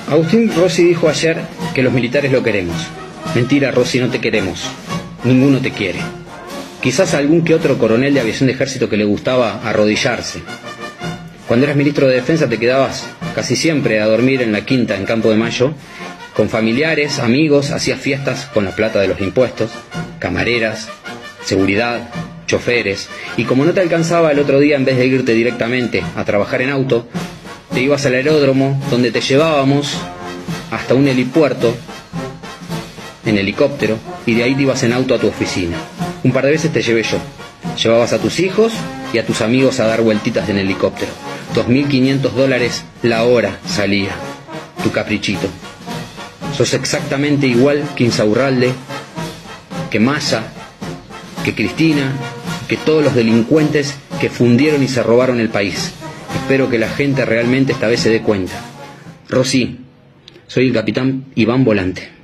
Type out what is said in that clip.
Agustín Rossi dijo ayer que los militares lo queremos. Mentira, Rossi, no te queremos. Ninguno te quiere. Quizás algún que otro coronel de aviación de ejército que le gustaba arrodillarse. Cuando eras ministro de Defensa te quedabas casi siempre a dormir en la quinta en Campo de Mayo, con familiares, amigos, hacías fiestas con la plata de los impuestos, camareras, seguridad, choferes, y como no te alcanzaba el otro día, en vez de irte directamente a trabajar en auto, te ibas al aeródromo donde te llevábamos hasta un helipuerto en helicóptero y de ahí te ibas en auto a tu oficina. Un par de veces te llevé yo. Llevabas a tus hijos y a tus amigos a dar vueltitas en helicóptero. $2.500 la hora salía tu caprichito. Sos exactamente igual que Insaurralde, que Massa, que Cristina, que todos los delincuentes que fundieron y se robaron el país. Espero que la gente realmente esta vez se dé cuenta. Rossi, soy el capitán Iván Volante.